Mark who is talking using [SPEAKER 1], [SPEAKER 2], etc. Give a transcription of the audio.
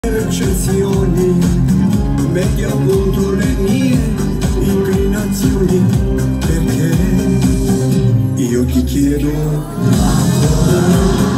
[SPEAKER 1] Percezioni, metti a punto le mie inclinazioni, perché io ti chiedo ancora.